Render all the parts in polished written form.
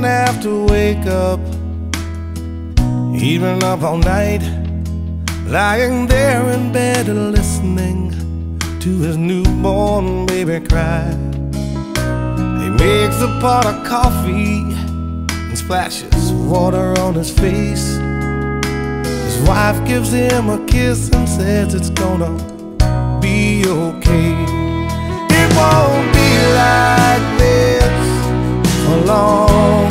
won't have to wake up. He's been up all night, lying there in bed listening to his newborn baby cry. He makes a pot of coffee and splashes water on his face. His wife gives him a kiss and says it's gonna be okay. It won't be like this for long.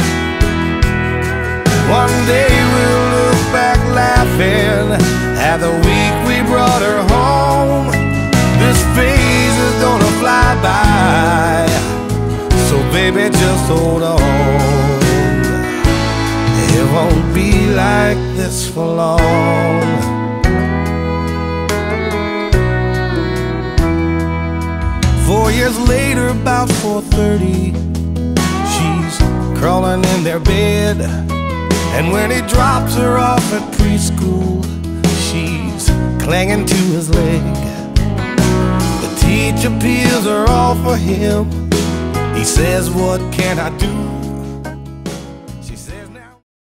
One day we'll look back laughing at the week we brought her home. This phase is gonna fly by, so baby just hold on. It won't be like this for long. 4 years later, about 4:30, she's crawling in their bed. And when he drops her off at preschool, she's clinging to his leg. The teacher peels her off for him. He says, what can I do?